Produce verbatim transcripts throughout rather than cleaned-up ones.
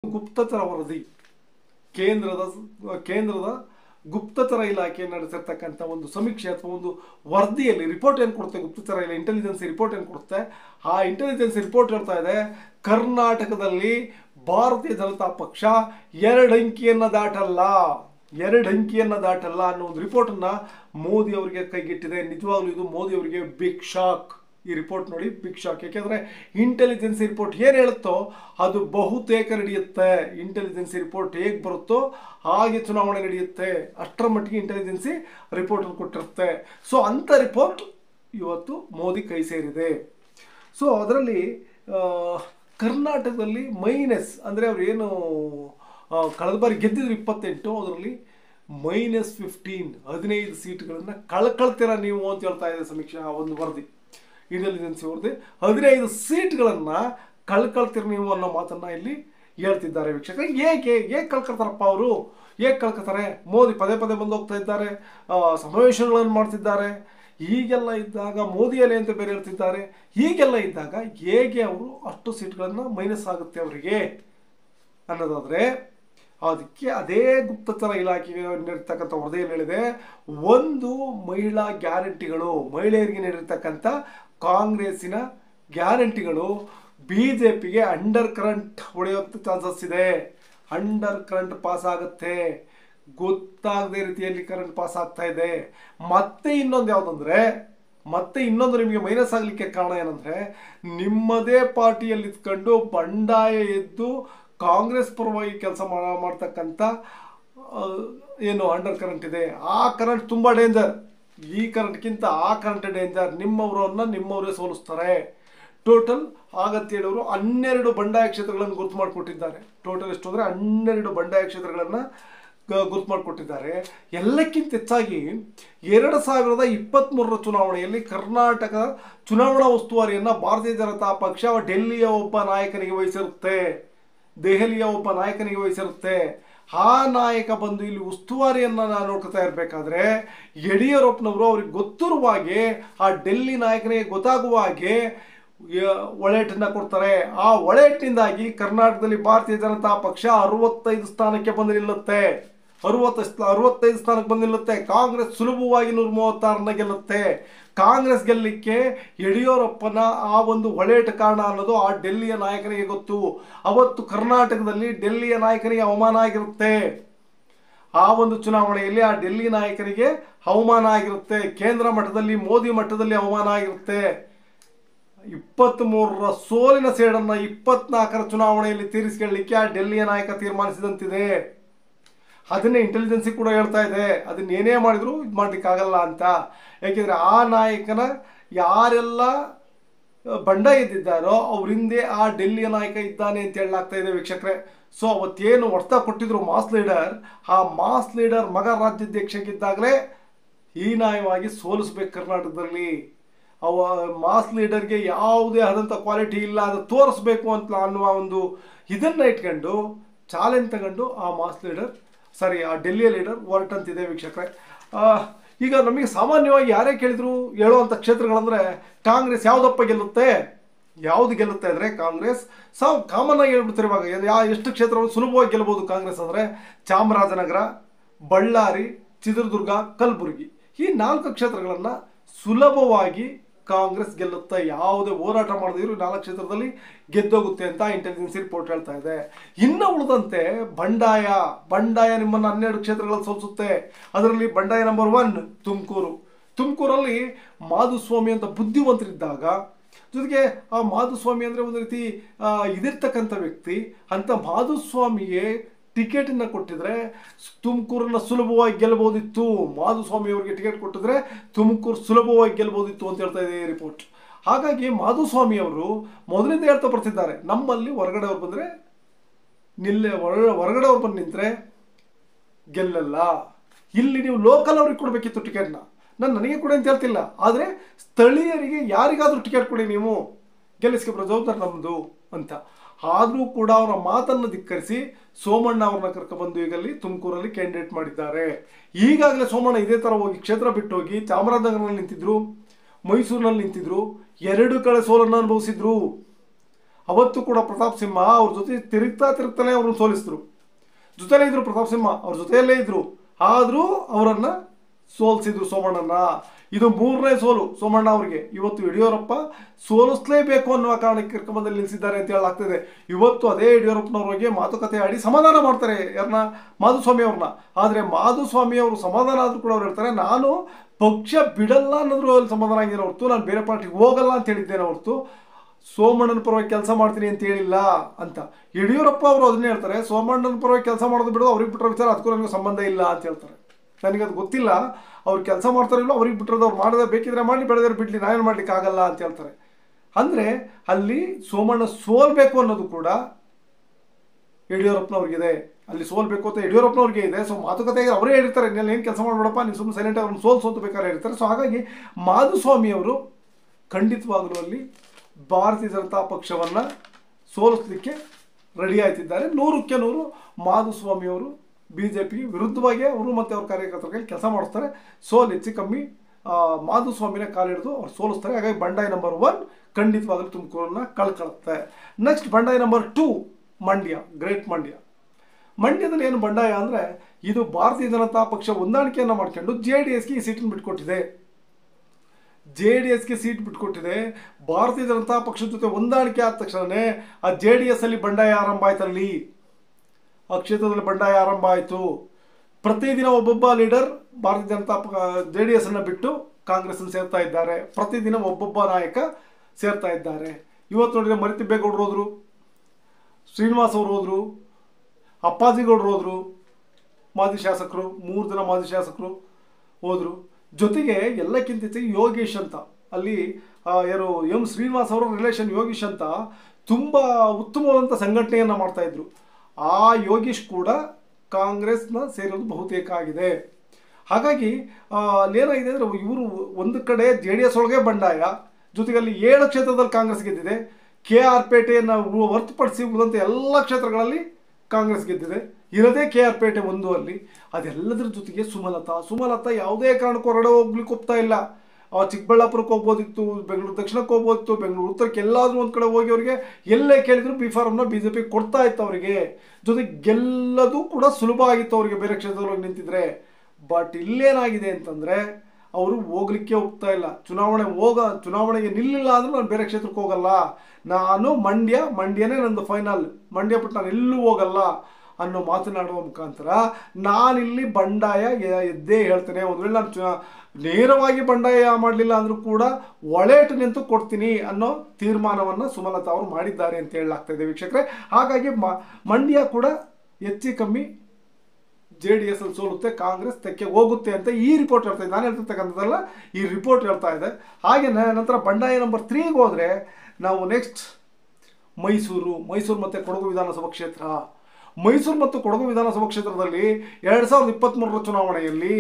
ಗುಪ್ತಚರ ವರದಿ, ಕೇಂದ್ರದ ಕೇಂದ್ರದ ಗುಪ್ತಚರ ಇಲಾಖೆ ನಡೆಸಿರ್ತಕ್ಕಂಥ ಒಂದು ಸಮೀಕ್ಷೆ ಅಥವಾ ಒಂದು ವರದಿಯಲ್ಲಿ ರಿಪೋರ್ಟ್ ಏನು ಕೊಡುತ್ತೆ, ಗುಪ್ತಚರ ಇಲ್ಲ ಇಂಟೆಲಿಜೆನ್ಸ್ ರಿಪೋರ್ಟ್ ಏನು ಕೊಡುತ್ತೆ, ಆ ಇಂಟೆಲಿಜೆನ್ಸ್ ರಿಪೋರ್ಟ್ ಹೇಳ್ತಾ ಇದೆ ಕರ್ನಾಟಕದಲ್ಲಿ ಭಾರತೀಯ ಜನತಾ ಪಕ್ಷ ಎರಡು ಅಂಕಿಯನ್ನು ದಾಟಲ್ಲ ಎರಡು ಅಂಕಿಯನ್ನು ದಾಟಲ್ಲ ಅನ್ನೋ ಒಂದು ರಿಪೋರ್ಟನ್ನು ಮೋದಿ ಅವರಿಗೆ ಕೈಗಿಟ್ಟಿದೆ. ನಿಜವಾಗ್ಲೂ ಇದು ಮೋದಿ ಅವರಿಗೆ ಬಿಗ್ ಶಾಕ್. ಈ ರಿಪೋರ್ಟ್ ನೋಡಿ ಬಿಗ್ ಶಾಕ್. ಯಾಕೆಂದರೆ ಇಂಟೆಲಿಜೆನ್ಸ್ ರಿಪೋರ್ಟ್ ಏನು ಹೇಳುತ್ತೋ ಅದು ಬಹುತೇಕ ನಡೆಯುತ್ತೆ. ಇಂಟೆಲಿಜೆನ್ಸ್ ರಿಪೋರ್ಟ್ ಹೇಗೆ ಬರುತ್ತೋ ಹಾಗೆ ಚುನಾವಣೆ ನಡೆಯುತ್ತೆ. ಅಷ್ಟರ ಮಟ್ಟಿಗೆ ಇಂಟೆಲಿಜೆನ್ಸಿ ರಿಪೋರ್ಟನ್ನು ಕೊಟ್ಟಿರುತ್ತೆ. ಸೊ ಅಂಥ ರಿಪೋರ್ಟ್ ಇವತ್ತು ಮೋದಿ ಕೈ ಸೇರಿದೆ. ಸೊ ಅದರಲ್ಲಿ ಕರ್ನಾಟಕದಲ್ಲಿ ಮೈನಸ್ ಅಂದರೆ ಅವ್ರು ಏನು ಕಳೆದ ಬಾರಿ ಗೆದ್ದಿದ್ರು ಇಪ್ಪತ್ತೆಂಟು, ಅದರಲ್ಲಿ ಮೈನಸ್ ಫಿಫ್ಟೀನ್ ಹದಿನೈದು ಸೀಟ್ಗಳನ್ನು ಕಳ್ಕೊಳ್ತೀರ ನೀವು ಅಂತ ಹೇಳ್ತಾ ಇದೆ ಸಮೀಕ್ಷೆ ಒಂದು ವರದಿ, ಇಂಟೆಲಿಜೆನ್ಸಿ ವರದಿ. ಹದಿನೈದು ಸೀಟ್ಗಳನ್ನು ಕಳ್ಕೊಳ್ತೀರ ನೀವು ಅನ್ನೋ ಮಾತನ್ನು ಇಲ್ಲಿ ಹೇಳ್ತಿದ್ದಾರೆ ವೀಕ್ಷಕರೇ. ಏಕೆ ಹೇಗೆ ಕಳ್ಕೊಳ್ತಾರಪ್ಪ ಅವರು, ಹೇಗೆ ಕಳ್ಕೊತಾರೆ? ಮೋದಿ ಪದೇ ಪದೇ ಬಂದು ಹೋಗ್ತಾ ಇದ್ದಾರೆ, ಸಮಾವೇಶಗಳನ್ನು ಮಾಡ್ತಿದ್ದಾರೆ. ಹೀಗೆಲ್ಲ ಇದ್ದಾಗ ಮೋದಿ ಅಲೆ ಅಂತ ಬೇರೆ ಹೇಳ್ತಿದ್ದಾರೆ. ಹೀಗೆಲ್ಲ ಇದ್ದಾಗ ಹೇಗೆ ಅವರು ಅಷ್ಟು ಸೀಟ್ಗಳನ್ನು ಮೈನಸ್ ಆಗುತ್ತೆ ಅವರಿಗೆ ಅನ್ನೋದಾದರೆ, ಅದಕ್ಕೆ ಅದೇ ಗುಪ್ತಚರ ಇಲಾಖೆಗೆ ನೀಡಿರ್ತಕ್ಕಂಥ ವರದಿಯಲ್ಲಿ ಹೇಳಿದೆ, ಒಂದು ಮಹಿಳಾ ಗ್ಯಾರಂಟಿಗಳು, ಮಹಿಳೆಯರಿಗೆ ನೀಡಿರ್ತಕ್ಕಂಥ ಕಾಂಗ್ರೆಸ್ಸಿನ ಗ್ಯಾರಂಟಿಗಳು ಬಿ ಜೆ ಪಿಗೆ ಅಂಡರ್ ಕರೆಂಟ್ ಹೊಡೆಯೋಕ್ಕೆ ಚಾನ್ಸಸ್ ಇದೆ. ಅಂಡರ್ ಕರೆಂಟ್ ಪಾಸ್ ಆಗುತ್ತೆ, ಗೊತ್ತಾಗದೇ ರೀತಿಯಲ್ಲಿ ಕರೆಂಟ್ ಪಾಸ್ ಆಗ್ತಾ ಇದೆ. ಮತ್ತೆ ಇನ್ನೊಂದು ಯಾವುದಂದ್ರೆ, ಮತ್ತೆ ಇನ್ನೊಂದು ನಿಮಗೆ ಮೈನಸ್ ಆಗಲಿಕ್ಕೆ ಕಾರಣ ಏನಂದರೆ, ನಿಮ್ಮದೇ ಪಾರ್ಟಿಯಲ್ಲಿ ಇದ್ಕೊಂಡು ಬಂಡಾಯ ಎದ್ದು ಕಾಂಗ್ರೆಸ್ ಪರವಾಗಿ ಕೆಲಸ ಮಾಡ್ತಕ್ಕಂಥ ಏನು ಅಂಡರ್ ಕರೆಂಟ್ ಇದೆ. ಆ ಕರೆಂಟ್ ತುಂಬ ಡೇಂಜರ್. ಈ ಕರೆಂಟ್ಗಿಂತ ಆ ಕರೆಂಟ್ ಡೇಂಜರ್. ನಿಮ್ಮವರನ್ನು ನಿಮ್ಮವರೇ ಸೋಲಿಸ್ತಾರೆ. ಟೋಟಲ್ ಆಗತ್ತೆ ಹೇಳೋರು ಹನ್ನೆರಡು ಬಂಡಾಯ ಕ್ಷೇತ್ರಗಳನ್ನು ಗುರುತು ಮಾಡಿಕೊಟ್ಟಿದ್ದಾರೆ. ಟೋಟಲ್ ಎಷ್ಟು ಅಂದರೆ ಹನ್ನೆರಡು ಬಂಡಾಯ ಕ್ಷೇತ್ರಗಳನ್ನು ಗುರುತು ಮಾಡಿಕೊಟ್ಟಿದ್ದಾರೆ. ಎಲ್ಲಕ್ಕಿಂತ ಹೆಚ್ಚಾಗಿ ಎರಡು ಸಾವಿರದ ಇಪ್ಪತ್ತ್ಮೂರರ ಚುನಾವಣೆಯಲ್ಲಿ ಕರ್ನಾಟಕ ಚುನಾವಣಾ ಉಸ್ತುವಾರಿಯನ್ನು ಭಾರತೀಯ ಜನತಾ ಪಕ್ಷ ಡೆಲ್ಲಿಯ ಒಬ್ಬ ನಾಯಕನಿಗೆ ವಹಿಸಿರುತ್ತೆ, ದೆಹಲಿಯ ಒಬ್ಬ ನಾಯಕನಿಗೆ ವಹಿಸಿರುತ್ತೆ. ಆ ನಾಯಕ ಬಂದು ಇಲ್ಲಿ ಉಸ್ತುವಾರಿಯನ್ನು ನಾನು ನೋಡ್ಕೊತಾ ಇರಬೇಕಾದ್ರೆ ಯಡಿಯೂರಪ್ಪನವರು ಅವ್ರಿಗೆ ಗೊತ್ತಿರುವ ಹಾಗೆ ಆ ಡೆಲ್ಲಿ ನಾಯಕನಿಗೆ ಗೊತ್ತಾಗುವ ಹಾಗೆ ಒಳೇಟನ್ನು ಕೊಡ್ತಾರೆ. ಆ ಒಳೇಟಿನಿಂದಾಗಿ ಕರ್ನಾಟಕದಲ್ಲಿ ಭಾರತೀಯ ಜನತಾ ಪಕ್ಷ ಅರವತ್ತೈದು ಸ್ಥಾನಕ್ಕೆ ಬಂದು ನಿಲ್ಲುತ್ತೆ. ಅರವತ್ತು ಅರವತ್ತೈದು ಸ್ಥಾನಕ್ಕೆ ಬಂದು ನಿಲ್ಲುತ್ತೆ. ಕಾಂಗ್ರೆಸ್ ಸುಲಭವಾಗಿ ನೂರ ಮೂವತ್ತಾರನ್ನ ಗೆಲ್ಲುತ್ತೆ. ಕಾಂಗ್ರೆಸ್ ಗೆಲ್ಲಲಿಕ್ಕೆ ಯಡಿಯೂರಪ್ಪನ ಆ ಒಂದು ಒಳೇಟ ಕಾರಣ ಅನ್ನೋದು ಆ ಡೆಲ್ಲಿಯ ನಾಯಕನಿಗೆ ಗೊತ್ತು. ಅವತ್ತು ಕರ್ನಾಟಕದಲ್ಲಿ ಡೆಲ್ಲಿಯ ನಾಯಕನಿಗೆ ಅವಮಾನ ಆಗಿರುತ್ತೆ. ಆ ಒಂದು ಚುನಾವಣೆಯಲ್ಲಿ ಆ ಡೆಲ್ಲಿ ನಾಯಕನಿಗೆ ಅವಮಾನ ಆಗಿರುತ್ತೆ. ಕೇಂದ್ರ ಮಟ್ಟದಲ್ಲಿ ಮೋದಿ ಮಟ್ಟದಲ್ಲಿ ಅವಮಾನ ಆಗಿರುತ್ತೆ. ಇಪ್ಪತ್ತ್ ಮೂರರ ಸೋಲಿನ ಸೇಡನ್ನು ಇಪ್ಪತ್ನಾಲ್ಕರ ಚುನಾವಣೆಯಲ್ಲಿ ತೀರಿಸಿಕೊಳ್ಳಲಿಕ್ಕೆ ಆ ಡೆಲ್ಲಿಯ ನಾಯಕ ತೀರ್ಮಾನಿಸಿದಂತಿದೆ. ಅದನ್ನೇ ಇಂಟೆಲಿಜೆನ್ಸಿ ಕೂಡ ಹೇಳ್ತಾ ಇದೆ, ಅದನ್ನ ಏನೇ ಮಾಡಿದ್ರು ಇದು ಮಾಡಲಿಕ್ಕಾಗಲ್ಲ ಅಂತ. ಯಾಕೆಂದರೆ ಆ ನಾಯಕನ ಯಾರೆಲ್ಲ ಬಂಡಾಯ ಎದ್ದಿದ್ದಾರೋ ಅವ್ರ ಹಿಂದೆ ಆ ಡೆಲ್ಲಿಯ ನಾಯಕ ಇದ್ದಾನೆ ಅಂತ ಹೇಳಲಾಗ್ತಾ ಇದೆ ವೀಕ್ಷಕರೇ. ಸೊ ಅವತ್ತೇನು ಹೊಡ್ತಾ ಕೊಟ್ಟಿದ್ರು ಮಾಸ್ ಲೀಡರ್, ಆ ಮಾಸ್ ಲೀಡರ್ ಮಗ ರಾಜ್ಯಾಧ್ಯಕ್ಷಗಿದ್ದಾಗಲೇ ಹೀನಾಯವಾಗಿ ಸೋಲಿಸ್ಬೇಕು ಕರ್ನಾಟಕದಲ್ಲಿ. ಅವ ಮಾಸ್ ಲೀಡರ್ಗೆ ಯಾವುದೇ ಆದಂಥ ಕ್ವಾಲಿಟಿ ಇಲ್ಲ, ಅದು ತೋರಿಸ್ಬೇಕು ಅಂತ ಅನ್ನುವ ಒಂದು ಇದನ್ನು ಇಟ್ಕೊಂಡು ಚಾಲೆಂಜ್ ತಗೊಂಡು ಆ ಮಾಸ್ ಲೀಡರ್ ಸಾರಿ ಆ ಡೆಲ್ಲಿಯ ಲೀಡರ್ ಹೊರಟಂತಿದೆ ವೀಕ್ಷಕರೇ. ಈಗ ನಮಗೆ ಸಾಮಾನ್ಯವಾಗಿ ಯಾರೇ ಕೇಳಿದ್ರು ಹೇಳುವಂಥ ಕ್ಷೇತ್ರಗಳಂದರೆ ಕಾಂಗ್ರೆಸ್ ಯಾವುದಪ್ಪ ಗೆಲ್ಲುತ್ತೆ, ಯಾವುದು ಗೆಲ್ಲುತ್ತೆ ಅಂದರೆ ಕಾಂಗ್ರೆಸ್ ಸಾವು ಕಾಮನ್ ಆಗಿ ಹೇಳ್ಬಿಡ್ತಾರೆ. ಇವಾಗ ಯಾ ಎಷ್ಟು ಕ್ಷೇತ್ರವನ್ನು ಸುಲಭವಾಗಿ ಗೆಲ್ಲಬಹುದು ಕಾಂಗ್ರೆಸ್ ಅಂದರೆ ಚಾಮರಾಜನಗರ, ಬಳ್ಳಾರಿ, ಚಿತ್ರದುರ್ಗ, ಕಲಬುರಗಿ, ಈ ನಾಲ್ಕು ಕ್ಷೇತ್ರಗಳನ್ನು ಸುಲಭವಾಗಿ ಕಾಂಗ್ರೆಸ್ ಗೆಲ್ಲುತ್ತೆ. ಯಾವುದೇ ಹೋರಾಟ ಮಾಡದಿದ್ರು ನಾಲ್ಕು ಕ್ಷೇತ್ರದಲ್ಲಿ ಗೆದ್ದೋಗುತ್ತೆ ಅಂತ ಇಂಟೆಲಿಜೆನ್ಸ್ ರಿಪೋರ್ಟ್ ಹೇಳ್ತಾ ಇದೆ. ಇನ್ನು ಉಳಿದಂತೆ ಬಂಡಾಯ ಬಂಡಾಯ ನಿಮ್ಮನ್ನು ಹನ್ನೆರಡು ಕ್ಷೇತ್ರಗಳಲ್ಲಿ ಸೋಲಿಸುತ್ತೆ. ಅದರಲ್ಲಿ ಬಂಡಾಯ ನಂಬರ್ ಒನ್ ತುಮಕೂರು. ತುಮಕೂರಲ್ಲಿ ಮಾಧುಸ್ವಾಮಿ ಅಂತ ಬುದ್ಧಿವಂತರಿದ್ದಾಗ, ಜೊತೆಗೆ ಆ ಮಾಧುಸ್ವಾಮಿ ಅಂದರೆ ಒಂದು ರೀತಿ ಇದಿರ್ತಕ್ಕಂಥ ವ್ಯಕ್ತಿ, ಅಂತ ಮಾಧುಸ್ವಾಮಿಗೆ ಟಿಕೆಟನ್ನು ಕೊಟ್ಟಿದ್ರೆ ತುಮಕೂರನ್ನ ಸುಲಭವಾಗಿ ಗೆಲ್ಲಬಹುದಿತ್ತು. ಮಾಧುಸ್ವಾಮಿ ಅವರಿಗೆ ಟಿಕೆಟ್ ಕೊಟ್ಟಿದ್ರೆ ತುಮಕೂರು ಸುಲಭವಾಗಿ ಗೆಲ್ಲಬಹುದಿತ್ತು ಅಂತ ಹೇಳ್ತಾ ಇದೆ ರಿಪೋರ್ಟ್. ಹಾಗಾಗಿ ಮಾಧುಸ್ವಾಮಿ ಅವರು ಮೊದಲಿಂದ ಹೇಳ್ತಾ ಬರ್ತಿದ್ದಾರೆ, ನಮ್ಮಲ್ಲಿ ಹೊರಗಡೆ ಅವ್ರು ಬಂದರೆ ನಿಲ್ಲೆ ಹೊರಗಡೆ ಅವ್ರು ಬಂದು ನಿಂತರೆ ಗೆಲ್ಲಲ್ಲ, ಇಲ್ಲಿ ನೀವು ಲೋಕಲ್ ಅವ್ರಿಗೆ ಕೊಡಬೇಕಿತ್ತು ಟಿಕೆಟ್ನ, ನಾನು ನನಗೆ ಕೊಡಿ ಅಂತ ಹೇಳ್ತಿಲ್ಲ, ಆದರೆ ಸ್ಥಳೀಯರಿಗೆ ಯಾರಿಗಾದರೂ ಟಿಕೆಟ್ ಕೊಡಿ, ನೀವು ಗೆಲ್ಲಿಸ್ಕೊಬರೋ ಜವಾಬ್ದಾರಿ ನಮ್ಮದು ಅಂತ. ಆದರೂ ಕೂಡ ಅವರ ಮಾತನ್ನು ಧಿಕ್ಕರಿಸಿ ಸೋಮಣ್ಣ ಅವ್ರನ್ನ ಕರ್ಕೊಬಂದು ಈಗಲ್ಲಿ ತುಮಕೂರಲ್ಲಿ ಕ್ಯಾಂಡಿಡೇಟ್ ಮಾಡಿದ್ದಾರೆ. ಈಗಾಗಲೇ ಸೋಮಣ್ಣ ಇದೇ ಥರ ಹೋಗಿ ಕ್ಷೇತ್ರ ಬಿಟ್ಟು ಹೋಗಿ ಚಾಮರಾಜನಗರದಲ್ಲಿ ನಿಂತಿದ್ರು, ಮೈಸೂರಿನಲ್ಲಿ ನಿಂತಿದ್ರು, ಎರಡು ಕಡೆ ಸೋಲನ್ನು ಅನುಭವಿಸಿದ್ರು. ಅವತ್ತು ಕೂಡ ಪ್ರತಾಪ್ ಸಿಂಹ ಅವ್ರ ಜೊತೆ ತಿರುಗ್ತಾ ತಿರುಗ್ತಾನೆ ಅವ್ರನ್ನ ಸೋಲಿಸಿದ್ರು. ಜೊತೆಲೇ ಇದ್ರು ಪ್ರತಾಪ್ ಸಿಂಹ, ಅವ್ರ ಜೊತೆಯಲ್ಲೇ ಇದ್ರು. ಆದರೂ ಅವರನ್ನ ಸೋಲಿಸಿದ್ರು ಸೋಮಣ್ಣನ. ಇದು ಮೂರನೇ ಸೋಲು ಸೋಮಣ್ಣ ಅವರಿಗೆ. ಇವತ್ತು ಯಡಿಯೂರಪ್ಪ ಸೋಲಿಸಲೇಬೇಕು ಅನ್ನುವ ಕಾರಣಕ್ಕೆ ಕರ್ಕೊಂಬಂದಲ್ಲಿ ನಿಲ್ಲಿಸಿದ್ದಾರೆ ಅಂತ ಹೇಳಲಾಗ್ತದೆ. ಇವತ್ತು ಅದೇ ಯಡಿಯೂರಪ್ಪನವ್ರಿಗೆ ಮಾತುಕತೆ ಆಡಿ ಸಮಾಧಾನ ಮಾಡ್ತಾರೆ ಯಾರನ್ನ, ಮಾಧುಸ್ವಾಮಿ ಅವ್ರನ್ನ. ಆದರೆ ಮಾಧುಸ್ವಾಮಿ ಅವರು ಸಮಾಧಾನ ಆದರೂ ಕೂಡ ಅವ್ರು ಹೇಳ್ತಾರೆ, ನಾನು ಪಕ್ಷ ಬಿಡಲ್ಲ ಅನ್ನೋದ್ರು ಅಲ್ಲಿ ಸಮಾಧಾನ ಆಗಿರೋ ಹೊರತು ನಾನು ಬೇರೆ ಪಾರ್ಟಿಗೆ ಹೋಗಲ್ಲ ಅಂತ ಹೇಳಿದ್ದೇನೆ ಹೊರತು ಸೋಮಣ್ಣನ ಪರವಾಗಿ ಕೆಲಸ ಮಾಡ್ತೀನಿ ಅಂತ ಹೇಳಿಲ್ಲ ಅಂತ. ಯಡಿಯೂರಪ್ಪ ಅವರು ಅದನ್ನೇ ಹೇಳ್ತಾರೆ, ಸೋಮಣ್ಣನ ಪರವಾಗಿ ಕೆಲಸ ಮಾಡೋದು ಬಿಡೋದು ಅವ್ರಿಗೆ ಬಿಟ್ಟರೆ ವಿಚಾರ, ಅದಕ್ಕೂ ನನಗೆ ಸಂಬಂಧ ಇಲ್ಲ ಅಂತ ಹೇಳ್ತಾರೆ. ನನಗದು ಗೊತ್ತಿಲ್ಲ, ಅವ್ರು ಕೆಲಸ ಮಾಡ್ತಾರಿಲ್ಲ, ಅವ್ರಿಗೆ ಬಿಟ್ಟಿರೋದು ಅವ್ರು ಮಾಡೋದೇ, ಬೇಕಿದ್ರೆ ಮಾಡಿ ಬೆಳೆದ್ರೆ ಬಿಡಲಿ, ನಾನೇನು ಮಾಡ್ಲಿಕ್ಕೆ ಆಗಲ್ಲ ಅಂತ ಹೇಳ್ತಾರೆ. ಅಂದರೆ ಅಲ್ಲಿ ಸೋಮಣ್ಣ ಸೋಲ್ಬೇಕು ಅನ್ನೋದು ಕೂಡ ಯಡಿಯೂರಪ್ಪನವ್ರಿಗಿದೆ. ಅಲ್ಲಿ ಸೋಲ್ಬೇಕು ಅಂತ ಯಡಿಯೂರಪ್ಪನವ್ರಿಗೆ ಇದೆ. ಸೊ ಮಾತುಕತೆಗೆ ಅವರೇ ಹೇಳ್ತಾರೆ, ನೀನು ಏನು ಕೆಲಸ ಮಾಡಬೇಡಪ್ಪ, ನೀವು ಸುಮ್ಮನೆ ಸೈಲೆಂಟ್ ಅವ್ರನ್ನ ಸೋಲ್ ಸೋತು ಬೇಕಾದ್ರೆ ಹೇಳ್ತಾರೆ. ಸೊ ಹಾಗಾಗಿ ಮಾಧುಸ್ವಾಮಿ ಅವರು ಖಂಡಿತವಾಗಲೂ ಅಲ್ಲಿ ಭಾರತೀಯ ಜನತಾ ಪಕ್ಷವನ್ನು ಸೋಲಿಸಲಿಕ್ಕೆ ರೆಡಿ ಆಯ್ತಿದ್ದಾರೆ. ನೂರಕ್ಕೆ ನೂರು ಮಾಧುಸ್ವಾಮಿ ಅವರು ಬಿ ಜೆ ಪಿಗೆ ವಿರುದ್ಧವಾಗಿ ಅವರು ಮತ್ತು ಅವ್ರ ಕಾರ್ಯಕರ್ತರಿಗೆ ಕೆಲಸ ಮಾಡಿಸ್ತಾರೆ. ಸೋಲ್ ಹೆಚ್ಚು ಕಮ್ಮಿ ಮಾಧುಸ್ವಾಮಿನ ಕಾಲಿಡಿದು ಅವ್ರು ಸೋಲಿಸ್ತಾರೆ. ಹಾಗಾಗಿ ಬಂಡಾಯ ನಂಬರ್ ಒನ್ ಖಂಡಿತವಾಗಲೂ ತುಮಕೂರನ್ನ ಕಳ್ಕೊಳ್ಳುತ್ತೆ. ನೆಕ್ಸ್ಟ್ ಬಂಡಾಯ number two Mandya, great Mandya. ಮಂಡ್ಯದಲ್ಲಿ ಏನು ಬಂಡಾಯ ಅಂದರೆ, ಇದು ಭಾರತೀಯ ಜನತಾ ಪಕ್ಷ ಹೊಂದಾಣಿಕೆಯನ್ನು ಮಾಡ್ಕೊಂಡು ಜೆ ಡಿ ಎಸ್ಗೆ ಈ ಸೀಟನ್ನು ಬಿಟ್ಕೊಟ್ಟಿದೆ. ಜೆ ಡಿ ಎಸ್ಗೆ ಸೀಟ್ ಬಿಟ್ಕೊಟ್ಟಿದೆ. ಭಾರತೀಯ ಜನತಾ ಪಕ್ಷದ ಜೊತೆ ಹೊಂದಾಣಿಕೆ ಆದ ತಕ್ಷಣವೇ ಆ ಜೆ ಡಿ ಎಸ್ ಅಲ್ಲಿ ಬಂಡಾಯ ಆರಂಭ ಆಯ್ತಲ್ಲಿ, ಆ ಕ್ಷೇತ್ರದಲ್ಲಿ ಬಂಡಾಯ ಆರಂಭ ಆಯಿತು. ಪ್ರತಿದಿನ ಒಬ್ಬೊಬ್ಬ ಲೀಡರ್ ಭಾರತೀಯ ಜನತಾ ಜೆ ಡಿ ಎಸ್ ಅನ್ನು ಬಿಟ್ಟು ಕಾಂಗ್ರೆಸ್ಸನ್ನು ಸೇರ್ತಾ ಇದ್ದಾರೆ. ಪ್ರತಿದಿನ ಒಬ್ಬೊಬ್ಬ ನಾಯಕ ಸೇರ್ತಾ ಇದ್ದಾರೆ. ಇವತ್ತು ನೋಡಿದ್ರೆ ಮರಿತಿಬ್ಬೇಗೌಡರು ಹೋದ್ರು, ಶ್ರೀನಿವಾಸ್ ಅವರು ಹೋದ್ರು, ಅಪ್ಪಾಜಿಗೌಡರು ಹೋದ್ರು, ಮಾಜಿ ಶಾಸಕರು, ಮೂರು ಜನ ಮಾಜಿ ಶಾಸಕರು ಹೋದ್ರು. ಜೊತೆಗೆ ಎಲ್ಲಕ್ಕಿಂತ ಹೆಚ್ಚಾಗಿ ಯೋಗೇಶ್ ಅಂತ, ಅಲ್ಲಿ ಯಾರು ಎಂ ಶ್ರೀನಿವಾಸ್ ಅವರ ರಿಲೇಷನ್ ಯೋಗೇಶ್ ಅಂತ ತುಂಬ ಉತ್ತಮವಾದಂಥ ಸಂಘಟನೆಯನ್ನು ಮಾಡ್ತಾಯಿದ್ರು. ಆ ಯೋಗೇಶ್ ಕೂಡ ಕಾಂಗ್ರೆಸ್ನ ಸೇರೋದು ಬಹುತೇಕ ಆಗಿದೆ. ಹಾಗಾಗಿ ಅಲ್ಲೇನಾಗಿದೆ ಅಂದರೆ, ಇವರು ಒಂದು ಕಡೆ ಜೆ ಡಿ ಎಸ್ ಒಳಗೆ ಬಂಡಾಯ, ಜೊತೆಗೆ ಅಲ್ಲಿ ಏಳು ಕ್ಷೇತ್ರದಲ್ಲಿ ಕಾಂಗ್ರೆಸ್ ಗೆದ್ದಿದೆ. ಕೆ ಆರ್ ಪೇಟೆಯನ್ನು ಹೊರತುಪಡಿಸಿ ಉಳಿದಂಥ ಎಲ್ಲ ಕ್ಷೇತ್ರಗಳಲ್ಲಿ ಕಾಂಗ್ರೆಸ್ ಗೆದ್ದಿದೆ. ಇರೋದೇ ಕೆ ಆರ್ ಪೇಟೆ ಒಂದು ಅಲ್ಲಿ. ಅದೆಲ್ಲದರ ಜೊತೆಗೆ ಸುಮಲತಾ ಸುಮಲತಾ ಯಾವುದೇ ಕಾರಣಕ್ಕೂ ಹೊರಗಡೆ ಹೋಗ್ಲಿಕ್ಕೆ ಹೋಗ್ತಾ ಇಲ್ಲ. ಚಿಕ್ಕಬಳ್ಳಾಪುರಕ್ಕೆ ಹೋಗ್ಬೋದಿತ್ತು, ಬೆಂಗಳೂರು ದಕ್ಷಿಣಕ್ಕೆ ಹೋಗ್ಬೋದಿತ್ತು, ಬೆಂಗಳೂರು ಉತ್ತರಕ್ಕೆ ಎಲ್ಲಾದರೂ ಒಂದು ಕಡೆ ಹೋಗಿ ಅವರಿಗೆ ಎಲ್ಲೇ ಕೇಳಿದ್ರು ಬಿ ಫಾರಮ್ನ ಬಿ ಜೆ ಪಿ ಕೊಡ್ತಾ ಇತ್ತು ಅವರಿಗೆ. ಜೊತೆಗೆ ಗೆಲ್ಲೋದು ಕೂಡ ಸುಲಭ ಆಗಿತ್ತು ಅವರಿಗೆ ಬೇರೆ ಕ್ಷೇತ್ರದೊಳಗೆ ನಿಂತಿದ್ರೆ. ಬಟ್ ಇಲ್ಲೇನಾಗಿದೆ ಅಂತಂದರೆ, ಅವರು ಹೋಗ್ಲಿಕ್ಕೆ ಹೋಗ್ತಾ ಇಲ್ಲ. ಚುನಾವಣೆ ಹೋಗ ಚುನಾವಣೆಗೆ ನಿಲ್ಲಿಲ್ಲ ಅಂದ್ರೆ ನಾನು ಬೇರೆ ಕ್ಷೇತ್ರಕ್ಕೆ ಹೋಗಲ್ಲ, ನಾನು ಮಂಡ್ಯ ಮಂಡ್ಯನೇ ನಂದು ಫೈನಲ್, ಮಂಡ್ಯ ಬಿಟ್ಟು ನಾನು ಎಲ್ಲೂ ಹೋಗಲ್ಲ ಅನ್ನೋ ಮಾತನಾಡುವ ಮುಖಾಂತರ ನಾನಿಲ್ಲಿ ಬಂಡಾಯ ಎದ್ದೇ ಹೇಳ್ತೇನೆ. ಒಂದು ವೇಳೆ ನಾನು ಚುನಾ ನೇರವಾಗಿ ಬಂಡಾಯ ಮಾಡಲಿಲ್ಲ ಅಂದರೂ ಕೂಡ ಒಳೇಟು ನಿಂತು ಕೊಡ್ತೀನಿ ಅನ್ನೋ ತೀರ್ಮಾನವನ್ನು ಸುಮಲತಾ ಅವರು ಮಾಡಿದ್ದಾರೆ ಅಂತ ಹೇಳಲಾಗ್ತಾ ಇದೆ ವೀಕ್ಷಕರೇ. ಹಾಗಾಗಿ ಮ ಮಂಡ್ಯ ಕೂಡ ಹೆಚ್ಚು ಕಮ್ಮಿ ಜೆ ಡಿ ಎಸ್ ಅಲ್ಲಿ ಸೋಲುತ್ತೆ, ಕಾಂಗ್ರೆಸ್ ತೆಕ್ಕೆ ಹೋಗುತ್ತೆ ಅಂತ ಈ ರಿಪೋರ್ಟ್ ಹೇಳ್ತಾ ಇದೆ. ನಾನು ಹೇಳ್ತಿರ್ತಕ್ಕಂಥದ್ದಲ್ಲ, ಈ ರಿಪೋರ್ಟ್ ಹೇಳ್ತಾ ಇದೆ. ಹಾಗೆ ನಂತರ ಬಂಡಾಯ ನಂಬರ್ ತ್ರೀಗೆ ಹೋದರೆ ನಾವು ನೆಕ್ಸ್ಟ್ ಮೈಸೂರು ಮೈಸೂರು ಮತ್ತು ಕೊಡಗು ವಿಧಾನಸಭಾ ಕ್ಷೇತ್ರ. ಮೈಸೂರು ಮತ್ತು ಕೊಡಗು ವಿಧಾನಸಭಾ ಕ್ಷೇತ್ರದಲ್ಲಿ ಎರಡು ಸಾವಿರದ ಇಪ್ಪತ್ತ್ಮೂರರ ಚುನಾವಣೆಯಲ್ಲಿ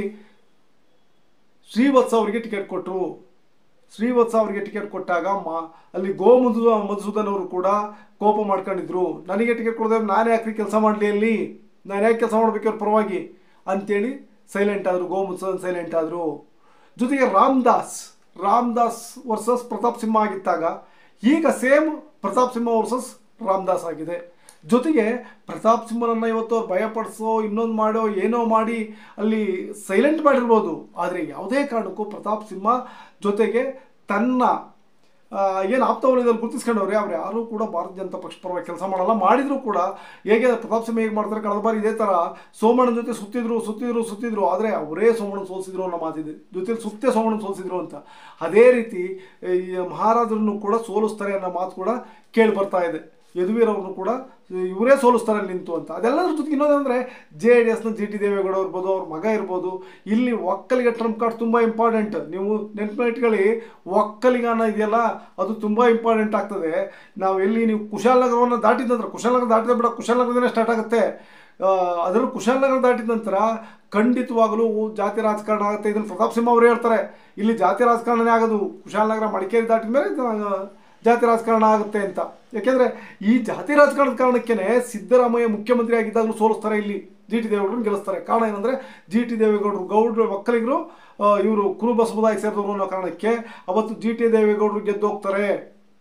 ಶ್ರೀವತ್ಸ ಅವರಿಗೆ ಟಿಕೆಟ್ ಕೊಟ್ಟರು. ಶ್ರೀವತ್ಸ ಅವರಿಗೆ ಟಿಕೆಟ್ ಕೊಟ್ಟಾಗ ಮಾ ಅಲ್ಲಿ ಗೋ ಮಧು ಮಧುಸೂದನ್ ಅವರು ಕೂಡ ಕೋಪ ಮಾಡ್ಕೊಂಡಿದ್ರು. ನನಗೆ ಟಿಕೆಟ್ ಕೊಡದೆ ನಾನೇ ಯಾಕ್ರಿ ಕೆಲಸ ಮಾಡಲಿ, ಅಲ್ಲಿ ನಾನು ಯಾಕೆ ಕೆಲಸ ಮಾಡಬೇಕು ಅವ್ರ ಪರವಾಗಿ ಅಂತೇಳಿ ಸೈಲೆಂಟ್ ಆದರು. ಗೋ ಮಧುಸೂದನ್ ಸೈಲೆಂಟ್ ಆದರು. ಜೊತೆಗೆ ರಾಮದಾಸ್ ರಾಮದಾಸ್ ವರ್ಸಸ್ ಪ್ರತಾಪ್ ಸಿಂಹ ಆಗಿದ್ದಾಗ ಈಗ ಸೇಮ್ ಪ್ರತಾಪ್ ಸಿಂಹ ವರ್ಸಸ್ ರಾಮದಾಸ್ ಆಗಿದೆ. ಜೊತೆಗೆ ಪ್ರತಾಪ್ ಸಿಂಹನನ್ನು ಇವತ್ತು ಅವ್ರು ಭಯಪಡಿಸೋ ಇನ್ನೊಂದು ಮಾಡೋ ಏನೋ ಮಾಡಿ ಅಲ್ಲಿ ಸೈಲೆಂಟ್ ಮಾಡಿರ್ಬೋದು. ಆದರೆ ಯಾವುದೇ ಕಾರಣಕ್ಕೂ ಪ್ರತಾಪ್ ಸಿಂಹ ಜೊತೆಗೆ ತನ್ನ ಏನು ಆಪ್ತವಲಯದಲ್ಲಿ ಗುರುತಿಸ್ಕೊಂಡವ್ರೆ ಅವ್ರು ಯಾರೂ ಕೂಡ ಭಾರತೀಯ ಜನತಾ ಪಕ್ಷ ಪರವಾಗಿ ಕೆಲಸ ಮಾಡಲ್ಲ. ಮಾಡಿದರೂ ಕೂಡ ಹೇಗೆ ಪ್ರತಾಪ್ ಸಿಂಹ ಹೇಗೆ ಮಾಡ್ತಾರೆ, ಕಳೆದ ಬಾರಿ ಇದೇ ಥರ ಸೋಮಣ್ಣನ ಜೊತೆ ಸುತ್ತಿದ್ರು ಸುತ್ತಿದ್ರು ಸುತ್ತಿದ್ರು ಆದರೆ ಅವರೇ ಸೋಮಣ್ಣನ ಸೋಲಿಸಿದ್ರು ಅನ್ನೋ ಮಾತಿದೆ. ಜೊತೆಲಿ ಸುತ್ತೇ ಸೋಮಣ್ಣನ ಸೋಲಿಸಿದ್ರು ಅಂತ. ಅದೇ ರೀತಿ ಈ ಮಹಾರಾಜರನ್ನು ಕೂಡ ಸೋಲಿಸ್ತಾರೆ ಅನ್ನೋ ಮಾತು ಕೂಡ ಕೇಳಿ ಬರ್ತಾ ಇದೆ. ಯದುವೀರವ್ರನ್ನು ಕೂಡ ಇವರೇ ಸೋಲಿಸ್ತಾರೆ ನಿಂತು ಅಂತ. ಅದೆಲ್ಲದ್ರ ಜೊತೆಗೆ ಇನ್ನೊಂದಂದರೆ ಜೆ ಡಿ ಎಸ್ನ ಜಿ ಟಿ ದೇವೇಗೌಡ ಇರ್ಬೋದು, ಅವ್ರ ಮಗ ಇರ್ಬೋದು. ಇಲ್ಲಿ ಒಕ್ಕಲಿಗೆ ಟ್ರಂಪ್ ಕಾರ್ಡ್ ತುಂಬ ಇಂಪಾರ್ಟೆಂಟ್. ನೀವು ನೆನಪು ಇಟ್ಕೊಳ್ಳಿ, ಒಕ್ಕಲಿಗಾನ ಇದೆಯಲ್ಲ ಅದು ತುಂಬ ಇಂಪಾರ್ಟೆಂಟ್ ಆಗ್ತದೆ. ನಾವು ಎಲ್ಲಿ ನೀವು ಕುಶಾಲನಗರವನ್ನು ದಾಟಿದ ನಂತರ, ಕುಶಾಲನಗರ ದಾಟಿದ ಬಿಡ ಕುಶಾಲನಗರದಿಂದ ಸ್ಟಾರ್ಟ್ ಆಗುತ್ತೆ. ಅದರಲ್ಲೂ ಕುಶಾಲನಗರ ದಾಟಿದ ನಂತರ ಖಂಡಿತವಾಗಲೂ ಜಾತಿ ರಾಜಕಾರಣ ಆಗುತ್ತೆ. ಇದನ್ನು ಪ್ರತಾಪ್ ಸಿಂಹ ಅವರೇ ಹೇಳ್ತಾರೆ, ಇಲ್ಲಿ ಜಾತಿ ರಾಜಕಾರಣನೇ ಆಗೋದು. ಕುಶಾಲನಗರ ಮಡಿಕೇರಿ ದಾಟಿದ ಮೇಲೆ ಜಾತಿ ರಾಜಕಾರಣ ಆಗುತ್ತೆ ಅಂತ. ಯಾಕೆಂದರೆ ಈ ಜಾತಿ ರಾಜಕಾರಣದ ಕಾರಣಕ್ಕೇ ಸಿದ್ದರಾಮಯ್ಯ ಮುಖ್ಯಮಂತ್ರಿ ಆಗಿದ್ದಾಗಲೂ ಸೋಲಿಸ್ತಾರೆ, ಇಲ್ಲಿ ಜಿ ಟಿ ದೇವೇಗೌಡರನ್ನು ಗೆಲ್ಲಿಸ್ತಾರೆ. ಕಾರಣ ಏನಂದರೆ ಜಿ ಟಿ ದೇವೇಗೌಡರು ಗೌಡ್ರು ಒಕ್ಕಲಿಗರು, ಇವರು ಕುರುಬ ಸಮುದಾಯಕ್ಕೆ ಸೇರಿದವರು ಅನ್ನೋ ಕಾರಣಕ್ಕೆ ಅವತ್ತು ಜಿ ಟಿ ದೇವೇಗೌಡರು ಗೆದ್ದು ಹೋಗ್ತಾರೆ.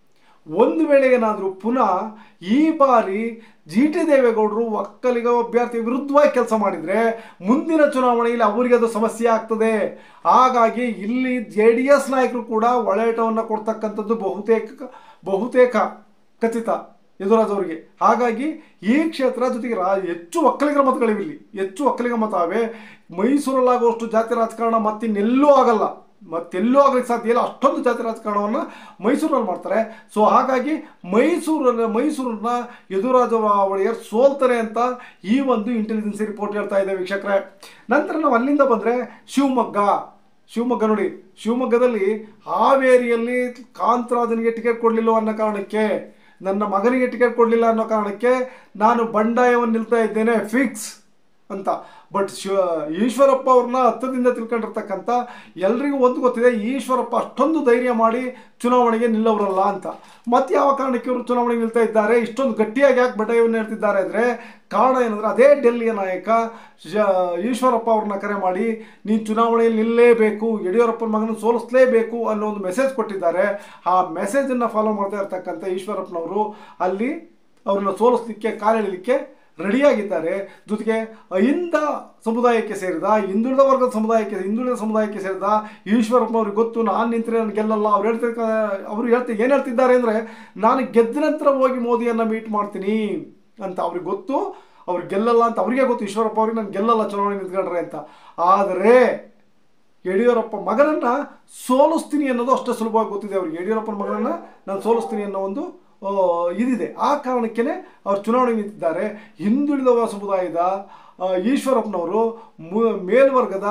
ಒಂದು ವೇಳೆ ಏನಾದರೂ ಪುನಃ ಈ ಬಾರಿ ಜಿ ಟಿ ದೇವೇಗೌಡರು ಒಕ್ಕಲಿಗ ಅಭ್ಯರ್ಥಿ ವಿರುದ್ಧವಾಗಿ ಕೆಲಸ ಮಾಡಿದರೆ ಮುಂದಿನ ಚುನಾವಣೆಯಲ್ಲಿ ಅವರಿಗೆ ಅದು ಸಮಸ್ಯೆ ಆಗ್ತದೆ. ಹಾಗಾಗಿ ಇಲ್ಲಿ ಜೆ ಡಿ ಎಸ್ ನಾಯಕರು ಕೂಡ ಒಳೇಟವನ್ನು ಕೊಡ್ತಕ್ಕಂಥದ್ದು ಬಹುತೇಕ ಬಹುತೇಕ ಖಚಿತ ಯದುರಾಜ್ ಅವರಿಗೆ. ಹಾಗಾಗಿ ಈ ಕ್ಷೇತ್ರ ಜೊತೆಗೆ ರಾ ಹೆಚ್ಚು ಒಕ್ಕಲಿಗರ ಮತಗಳಿವೆ, ಇಲ್ಲಿ ಹೆಚ್ಚು ಒಕ್ಕಲಿಗ ಮತ ಅವೆ. ಮೈಸೂರಲ್ಲಾಗುವಷ್ಟು ಜಾತಿ ರಾಜಕಾರಣ ಮತ್ತಿನ್ನೆಲ್ಲೂ ಆಗಲ್ಲ, ಮತ್ತೆಲ್ಲೂ ಆಗಲಿಕ್ಕೆ ಸಾಧ್ಯ ಇಲ್ಲ. ಅಷ್ಟೊಂದು ಜಾತಿ ರಾಜಕಾರಣವನ್ನು ಮೈಸೂರಲ್ಲಿ ಮಾಡ್ತಾರೆ. ಸೊ ಹಾಗಾಗಿ ಮೈಸೂರಲ್ಲಿ ಮೈಸೂರನ್ನ ಯದುರಾಜ ಒಡೆಯರ್ ಸೋಲ್ತಾರೆ ಅಂತ ಈ ಒಂದು ಇಂಟೆಲಿಜೆನ್ಸಿ ರಿಪೋರ್ಟ್ ಹೇಳ್ತಾ ಇದೆ ವೀಕ್ಷಕರೇ. ನಂತರ ನಾವು ಅಲ್ಲಿಂದ ಬಂದರೆ ಶಿವಮೊಗ್ಗ ಶಿವಮೊಗ್ಗ ನೋಡಿ, ಶಿವಮೊಗ್ಗದಲ್ಲಿ ಹಾವೇರಿಯಲ್ಲಿ ಕಾಂತರಾಜನಿಗೆ ಟಿಕೆಟ್ ಕೊಡಲಿಲ್ಲ ಅನ್ನೋ ಕಾರಣಕ್ಕೆ, ನನ್ನ ಮಗನಿಗೆ ಟಿಕೆಟ್ ಕೊಡಲಿಲ್ಲ ಅನ್ನೋ ಕಾರಣಕ್ಕೆ ನಾನು ಬಂಡಾಯವನ್ನು ನಿಲ್ತಾ ಇದ್ದೇನೆ ಫಿಕ್ಸ್ ಅಂತ. ಬಟ್ ಶಿವ ಈಶ್ವರಪ್ಪ ಅವ್ರನ್ನ ಹತ್ತದಿಂದ ತಿಳ್ಕೊಂಡಿರ್ತಕ್ಕಂಥ ಎಲ್ರಿಗೂ ಒಂದು ಗೊತ್ತಿದೆ, ಈಶ್ವರಪ್ಪ ಅಷ್ಟೊಂದು ಧೈರ್ಯ ಮಾಡಿ ಚುನಾವಣೆಗೆ ನಿಲ್ಲವರಲ್ಲ ಅಂತ. ಮತ್ತು ಯಾವ ಕಾರಣಕ್ಕೆ ಇವರು ಚುನಾವಣೆಗೆ ನಿಲ್ತಾ ಇದ್ದಾರೆ, ಇಷ್ಟೊಂದು ಗಟ್ಟಿಯಾಗಿ ಯಾಕೆ ಬಂಡಾಯವನ್ನು ಹೇಳ್ತಿದ್ದಾರೆ ಅಂದರೆ ಕಾರಣ ಏನಂದರೆ ಅದೇ ಡೆಲ್ಲಿಯ ನಾಯಕ ಈಶ್ವರಪ್ಪ ಅವ್ರನ್ನ ಕರೆ ಮಾಡಿ ನೀನು ಚುನಾವಣೆಯಲ್ಲಿ ನಿಲ್ಲೇಬೇಕು, ಯಡಿಯೂರಪ್ಪನ ಮಗನ ಸೋಲಿಸಲೇಬೇಕು ಅನ್ನೋ ಒಂದು ಮೆಸೇಜ್ ಕೊಟ್ಟಿದ್ದಾರೆ. ಆ ಮೆಸೇಜನ್ನು ಫಾಲೋ ಮಾಡ್ತಾ ಇರ್ತಕ್ಕಂಥ ಈಶ್ವರಪ್ಪನವರು ಅಲ್ಲಿ ಅವ್ರನ್ನ ಸೋಲಿಸಲಿಕ್ಕೆ ಕಾಲೆಳಲಿಕ್ಕೆ ರೆಡಿಯಾಗಿದ್ದಾರೆ. ಜೊತೆಗೆ ಅಹಿಂದ ಸಮುದಾಯಕ್ಕೆ ಸೇರಿದ ಹಿಂದುಳಿದ ವರ್ಗದ ಸಮುದಾಯಕ್ಕೆ ಹಿಂದುಳಿದ ಸಮುದಾಯಕ್ಕೆ ಸೇರಿದ ಈಶ್ವರಪ್ಪನವ್ರಿಗೆ ಗೊತ್ತು ನಾನು ನಿಂತರೆ ನಾನು ಗೆಲ್ಲಲ್ಲ. ಅವ್ರು ಹೇಳ್ತಿರ್ಕ ಅವರು ಹೇಳ್ತಿ ಏನು ಹೇಳ್ತಿದ್ದಾರೆ ಅಂದರೆ ನಾನು ಗೆದ್ದ ನಂತರ ಹೋಗಿ ಮೋದಿಯನ್ನು ಮೀಟ್ ಮಾಡ್ತೀನಿ ಅಂತ ಅವ್ರಿಗೆ ಗೊತ್ತು. ಅವ್ರು ಗೆಲ್ಲಲ್ಲ ಅಂತ ಅವರಿಗೆ ಗೊತ್ತು, ಈಶ್ವರಪ್ಪ ಅವ್ರಿಗೆ ನಾನು ಗೆಲ್ಲಲ್ಲ ಚುನಾವಣೆ ನಿಂತ್ಕೊಂಡ್ರೆ ಅಂತ. ಆದರೆ ಯಡಿಯೂರಪ್ಪ ಮಗನನ್ನು ಸೋಲಿಸ್ತೀನಿ ಅನ್ನೋದು ಅಷ್ಟೇ ಸುಲಭವಾಗಿ ಗೊತ್ತಿದೆ ಅವ್ರಿಗೆ. ಯಡಿಯೂರಪ್ಪನ ಮಗನನ್ನು ನಾನು ಸೋಲಿಸ್ತೀನಿ ಅನ್ನೋ ಒಂದು ಇದಿದೆ. ಆ ಕಾರಣಕ್ಕೇ ಅವ್ರು ಚುನಾವಣೆ ನಿಂತಿದ್ದಾರೆ. ಹಿಂದುಳಿದ ಸಮುದಾಯದ ಈಶ್ವರಪ್ಪನವರು ಮೇಲ್ವರ್ಗದ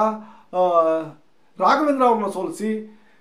ರಾಘವೇಂದ್ರ ಅವ್ರನ್ನ ಸೋಲಿಸಿ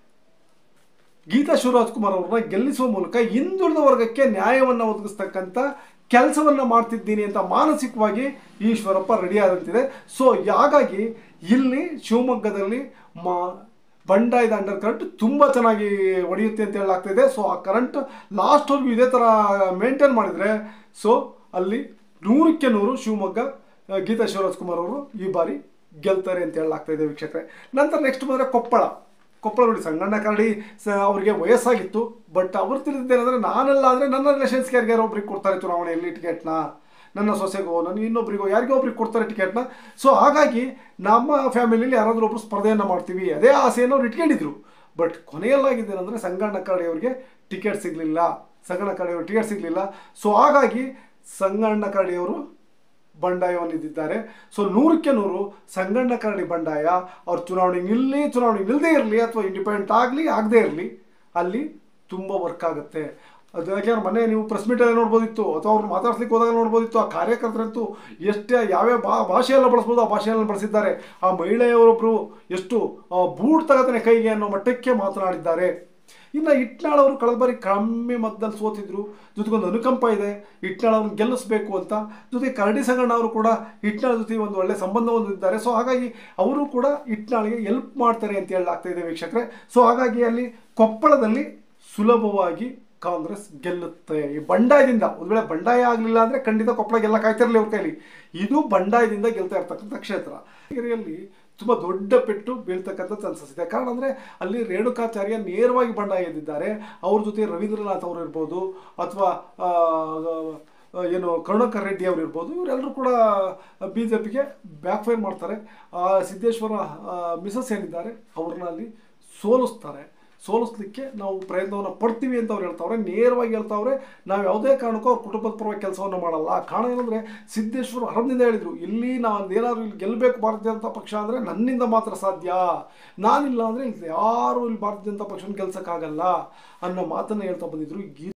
ಗೀತಾ ಶಿವರಾಜ್ ಕುಮಾರ್ ಅವ್ರನ್ನ ಗೆಲ್ಲಿಸುವ ಮೂಲಕ ಹಿಂದುಳಿದ ವರ್ಗಕ್ಕೆ ನ್ಯಾಯವನ್ನು ಒದಗಿಸ್ತಕ್ಕಂಥ ಕೆಲಸವನ್ನು ಮಾಡ್ತಿದ್ದೀನಿ ಅಂತ ಮಾನಸಿಕವಾಗಿ ಈಶ್ವರಪ್ಪ ರೆಡಿ ಆದಂತಿದೆ. ಸೊ ಹಾಗಾಗಿ ಇಲ್ಲಿ ಶಿವಮೊಗ್ಗದಲ್ಲಿ ಮಾ ಬಂಡಾಯದ ಅಂಡರ್ ಕರೆಂಟ್ ತುಂಬ ಚೆನ್ನಾಗಿ ಹೊಡೆಯುತ್ತೆ ಅಂತ ಹೇಳಲಾಗ್ತಿದೆ. ಸೊ ಆ ಕರೆಂಟ್ ಲಾಸ್ಟ್ವರೆಗೂ ಇದೇ ಥರ ಮೇಂಟೈನ್ ಮಾಡಿದರೆ ಸೊ ಅಲ್ಲಿ ನೂರಕ್ಕೆ ನೂರು ಶಿವಮೊಗ್ಗ ಗೀತಾ ಶಿವರಾಜ್ ಕುಮಾರ್ ಅವರು ಈ ಬಾರಿ ಗೆಲ್ತಾರೆ ಅಂತ ಹೇಳಲಾಗ್ತಾ ಇದೆ ವೀಕ್ಷಕರೇ. ನಂತರ ನೆಕ್ಸ್ಟ್ ಬಂದರೆ ಕೊಪ್ಪಳ ಕೊಪ್ಪಳ ನೋಡಿ, ಸಂಗಣ್ಣ ಕರಡಿ ಸ ಅವರಿಗೆ ವಯಸ್ಸಾಗಿತ್ತು. ಬಟ್ ಅವ್ರು ತಿಳಿದಿದ್ದೇನೆಂದರೆ ನಾನೆಲ್ಲ ಅಂದರೆ ನನ್ನ ರಿಲೇಷನ್ಸ್ಗೆ ಯಾರಿಗಾರು ಒಬ್ರಿಗೆ ಕೊಡ್ತಾರೆ ಚುನಾವಣೆಯಲ್ಲಿ ಟಿಕೆಟ್ನ, ನನ್ನ ಸೊಸೆಗೋ ನನ್ನ ಇನ್ನೊಬ್ರಿಗೋ ಯಾರಿಗೋ ಒಬ್ರಿಗೆ ಕೊಡ್ತಾರೆ ಟಿಕೆಟ್ನ. ಸೊ ಹಾಗಾಗಿ ನಮ್ಮ ಫ್ಯಾಮಿಲಿಯಲ್ಲಿ ಯಾರಾದರೂ ಒಬ್ಬರು ಸ್ಪರ್ಧೆಯನ್ನು ಮಾಡ್ತೀವಿ ಅದೇ ಆಸೆಯನ್ನು ಅವ್ರು ಇಟ್ಕೊಂಡಿದ್ರು. ಬಟ್ ಕೊನೆಯಲ್ಲಾಗಿದ್ದೇನೆ ಅಂದರೆ ಸಂಗಣ್ಣ ಕರಡಿ ಅವರಿಗೆ ಟಿಕೆಟ್ ಸಿಗಲಿಲ್ಲ ಸಂಗಣ್ಣ ಕರಡಿ ಅವ್ರಿಗೆ ಟಿಕೆಟ್ ಸಿಗಲಿಲ್ಲ. ಸೊ ಹಾಗಾಗಿ ಸಂಗಣ್ಣ ಕರಡಿಯವರು ಬಂಡಾಯವನ್ನು ಇದ್ದಿದ್ದಾರೆ. ಸೊ ನೂರಕ್ಕೆ ನೂರು ಸಂಗಣ್ಣ ಕರಡಿ ಬಂಡಾಯ. ಅವ್ರು ಚುನಾವಣೆ ನಿಲ್ಲಿ ಚುನಾವಣೆ ನಿಲ್ಲದೇ ಇರಲಿ ಅಥವಾ ಇಂಡಿಪೆಂಡೆಂಟ್ ಆಗಲಿ ಆಗದೇ ಇರಲಿ ಅಲ್ಲಿ ತುಂಬ ವರ್ಕ್ ಆಗುತ್ತೆ. ಅದು ಯಾಕೆಂದ್ರೆ ಮನೆ ನೀವು ಪ್ರೆಸ್ ಮೀಟಲ್ಲಿ ನೋಡ್ಬೋದಿತ್ತು ಅಥವಾ ಅವ್ರು ಮಾತಾಡ್ಸ್ಲಿಕ್ಕೆ ಹೋದಾಗ ನೋಡ್ಬೋದಿತ್ತು. ಆ ಕಾರ್ಯಕರ್ತರಂತೂ ಎಷ್ಟೇ ಯಾವ್ಯಾವ ಬಾ ಭಾಷೆಯೆಲ್ಲ ಬಳಸ್ಬೋದು ಆ ಭಾಷೆಯನ್ನು ಬಳಸಿದ್ದಾರೆ. ಆ ಮಹಿಳೆಯವರೊಬ್ಬರು ಎಷ್ಟು ಬೂಟ್ ತಗತಾನೆ ಕೈಗೆ ಅನ್ನೋ ಮಟ್ಟಕ್ಕೆ ಮಾತನಾಡಿದ್ದಾರೆ. ಇನ್ನು ಇಟ್ನಾಳ್ ಅವರು ಕಳೆದ ಬಾರಿ ಕಮ್ಮಿ ಮತದಲ್ಲಿ ಸೋತಿದ್ರು. ಜೊತೆಗೊಂದು ಅನುಕಂಪ ಇದೆ ಇಟ್ನಾಳ್ ಅವ್ರನ್ನ ಗೆಲ್ಲಿಸಬೇಕು ಅಂತ. ಜೊತೆಗೆ ಕರಡಿ ಸಂಗಣ್ಣ ಅವರು ಕೂಡ ಇಟ್ನಾಳ್ ಜೊತೆ ಒಂದು ಒಳ್ಳೆ ಸಂಬಂಧ ಹೊಂದಿದ್ದಾರೆ. ಸೊ ಹಾಗಾಗಿ ಅವರು ಕೂಡ ಇಟ್ನಾಳಿಗೆ ಹೆಲ್ಪ್ ಮಾಡ್ತಾರೆ ಅಂತ ಹೇಳಲಾಗ್ತಾ ಇದೆ ವೀಕ್ಷಕರೇ. ಸೊ ಹಾಗಾಗಿ ಅಲ್ಲಿ ಕೊಪ್ಪಳದಲ್ಲಿ ಸುಲಭವಾಗಿ ಕಾಂಗ್ರೆಸ್ ಗೆಲ್ಲುತ್ತೆ ಈ ಬಂಡಾಯದಿಂದ. ಒಂದು ವೇಳೆ ಬಂಡಾಯ ಆಗಲಿಲ್ಲ ಅಂದರೆ ಖಂಡಿತ ಕೊಪ್ಪಳ ಗೆಲ್ಲ ಕಾಯ್ತಿರಲಿ ಅವ್ರ ಕೈಲಿ. ಇದು ಬಂಡಾಯದಿಂದ ಗೆಲ್ತಾ ಇರ್ತಕ್ಕಂಥ ಕ್ಷೇತ್ರ. ಹಿರಿಯಲ್ಲಿ ತುಂಬ ದೊಡ್ಡ ಪೆಟ್ಟು ಬೀಳ್ತಕ್ಕಂಥ ಚಾನ್ಸಸ್ ಇದೆ. ಕಾರಣ ಅಂದರೆ ಅಲ್ಲಿ ರೇಣುಕಾಚಾರ್ಯ ನೇರವಾಗಿ ಬಂಡಾಯ ಎದ್ದಿದ್ದಾರೆ. ಅವ್ರ ಜೊತೆ ರವೀಂದ್ರನಾಥ್ ಅವರು ಇರ್ಬೋದು ಅಥವಾ ಏನು ಕರುಣಾಕರ್ ರೆಡ್ಡಿ ಅವರು ಇರ್ಬೋದು. ಇವರೆಲ್ಲರೂ ಕೂಡ ಬಿ ಜೆ ಪಿಗೆ ಬ್ಯಾಕ್ ಫೈರ್ ಮಾಡ್ತಾರೆ. ಸಿದ್ದೇಶ್ವರ ಮಿಸಸ್ ಏನಿದ್ದಾರೆ ಅವ್ರನ್ನ ಅಲ್ಲಿ ಸೋಲಿಸ್ತಾರೆ. ಸೋಲಿಸ್ಲಿಕ್ಕೆ ನಾವು ಪ್ರಯತ್ನವನ್ನು ಪಡ್ತೀವಿ ಅಂತ ಅವ್ರು ಹೇಳ್ತಾವ್ರೆ, ನೇರವಾಗಿ ಹೇಳ್ತಾವ್ರೆ. ನಾವು ಯಾವುದೇ ಕಾರಣಕ್ಕೂ ಅವ್ರ ಕುಟುಂಬದ ಪರವಾಗಿ ಕೆಲಸವನ್ನು ಮಾಡಲ್ಲ. ಕಾರಣ ಏನಂದರೆ ಸಿದ್ದೇಶ್ವರ ಆರಂಭದಿಂದ ಹೇಳಿದರು, ಇಲ್ಲಿ ನಾನು ಏನಾದರೂ ಇಲ್ಲಿ ಗೆಲ್ಲಬೇಕು ಭಾರತೀಯ ಜನತಾ ಪಕ್ಷ ಅಂದರೆ ನನ್ನಿಂದ ಮಾತ್ರ ಸಾಧ್ಯ, ನಾನಿಲ್ಲ ಅಂದರೆ ಯಾರು ಇಲ್ಲಿ ಭಾರತೀಯ ಜನತಾ ಪಕ್ಷವನ್ನು ಗೆಲ್ಸೋಕ್ಕಾಗಲ್ಲ ಅನ್ನೋ ಮಾತನ್ನು ಹೇಳ್ತಾ ಬಂದಿದ್ರು.